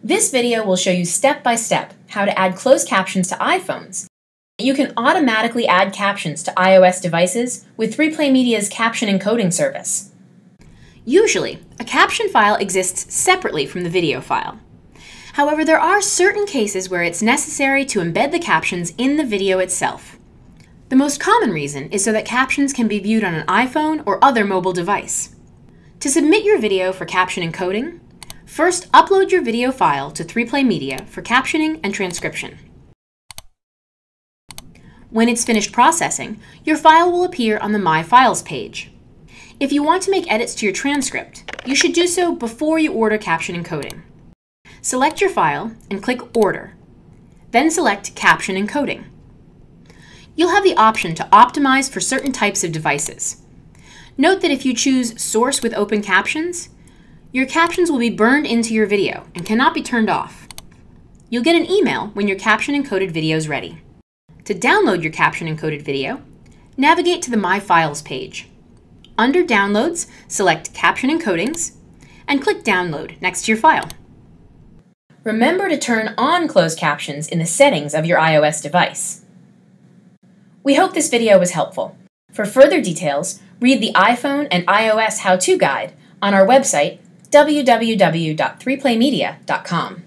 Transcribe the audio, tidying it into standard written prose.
This video will show you step-by-step how to add closed captions to iPhones. You can automatically add captions to iOS devices with 3Play Media's Caption encoding service. Usually, a caption file exists separately from the video file. However, there are certain cases where it's necessary to embed the captions in the video itself. The most common reason is so that captions can be viewed on an iPhone or other mobile device. To submit your video for caption encoding, first upload your video file to 3Play Media for captioning and transcription. When it's finished processing, your file will appear on the My Files page. If you want to make edits to your transcript, you should do so before you order caption encoding. Select your file and click Order. Then select Caption Encoding. You'll have the option to optimize for certain types of devices. Note that if you choose Source with Open Captions, your captions will be burned into your video and cannot be turned off. You'll get an email when your caption encoded video is ready. To download your caption encoded video, navigate to the My Files page. Under Downloads, select Caption Encodings and click Download next to your file. Remember to turn on closed captions in the settings of your iOS device. We hope this video was helpful. For further details, read the iPhone and iOS how-to guide on our website www.3playmedia.com.